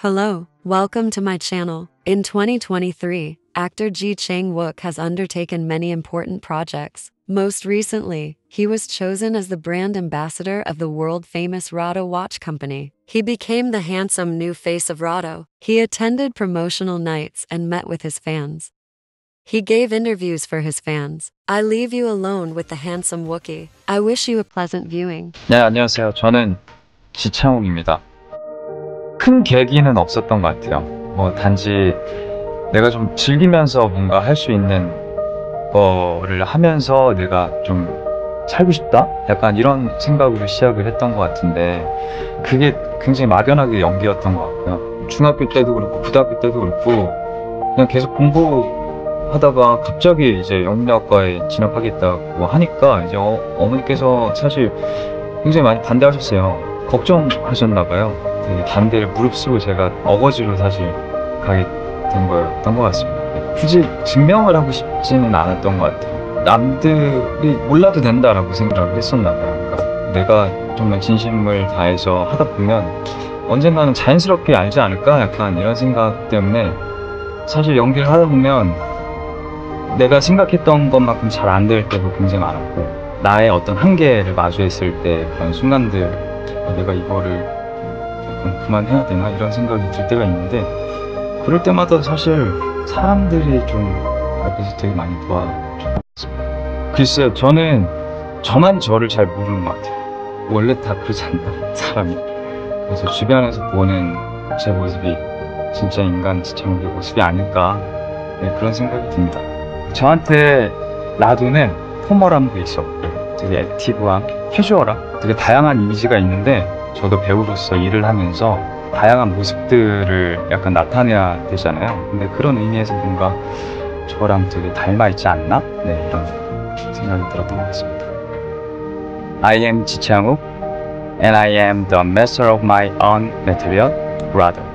Hello, welcome to my channel. In 2023, actor Ji Chang-wook has undertaken many important projects. Most recently, he was chosen as the brand ambassador of the world-famous Rado watch company. He became the handsome new face of Rado. He attended promotional nights and met with his fans. He gave interviews for his fans. I leave you alone with the handsome Wookie. I wish you a pleasant viewing. 네, 안녕하세요. 저는 지창욱입니다. 큰 계기는 없었던 것 같아요. 단지 내가 좀 즐기면서 뭔가 할 수 있는 거를 하면서 내가 좀 살고 싶다? 약간 이런 생각으로 시작을 했던 것 같은데, 그게 굉장히 막연하게 연기였던 것 같고요. 중학교 때도 그렇고 고등학교 때도 그렇고 그냥 계속 공부하다가 갑자기 이제 영문학과에 진학하겠다고 하니까 이제 어머니께서 사실 굉장히 많이 반대하셨어요. 걱정하셨나봐요. 되게 반대를 무릅쓰고 제가 어거지로 사실 가게 된 거였던 것 같습니다. 굳이 증명을 하고 싶지는 않았던 것 같아요. 남들이 몰라도 된다라고 생각을 했었나봐요. 그러니까 내가 정말 진심을 다해서 하다 보면 언젠가는 자연스럽게 알지 않을까? 약간 이런 생각 때문에 사실 연기를 하다 보면 내가 생각했던 것만큼 잘 안 될 때도 굉장히 많았고, 나의 어떤 한계를 마주했을 때 그런 순간들, 내가 이거를 그만해야 되나 이런 생각이 들 때가 있는데, 그럴 때마다 사실 사람들이 좀 앞에서 되게 많이 도와줬습니다. 글쎄요, 저만 저를 잘 모르는 것 같아요. 원래 다 그러지 않나, 사람이. 그래서 주변에서 보는 제 모습이 진짜 인간 지창욱의 모습이 아닐까, 그런 생각이 듭니다. 저한테 라도는 포멀한 게 있었고 되게 액티브한, 캐주얼한, 되게 다양한 이미지가 있는데, 저도 배우로서 일을 하면서 다양한 모습들을 약간 나타내야 되잖아요. 근데 그런 의미에서 뭔가 저랑 되게 닮아 있지 않나? 네, 이런 생각이 들었던 것 같습니다. I am 지창욱 and I am the master of my own material, Rado.